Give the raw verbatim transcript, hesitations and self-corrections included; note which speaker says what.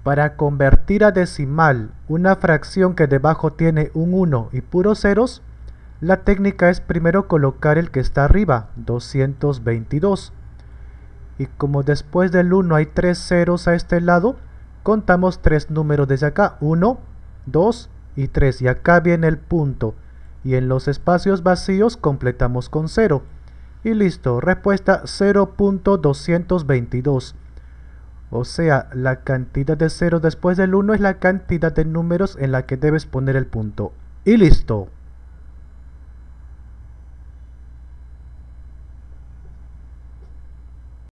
Speaker 1: Para convertir a decimal una fracción que debajo tiene un uno y puros ceros, la técnica es primero colocar el que está arriba, doscientos veintidós. Y como después del uno hay tres ceros a este lado, contamos tres números desde acá, uno, dos y tres. Y acá viene el punto. Y en los espacios vacíos completamos con cero. Y listo, respuesta cero punto doscientos veintidós. O sea, la cantidad de ceros después del uno es la cantidad de números en la que debes poner el punto. Y listo.